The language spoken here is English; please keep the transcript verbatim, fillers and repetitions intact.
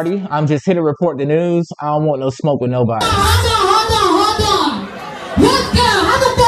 Cardi. I'm just here to report the news. I don't want no smoke with nobody. Hold on, hold on, hold on. What girl? How the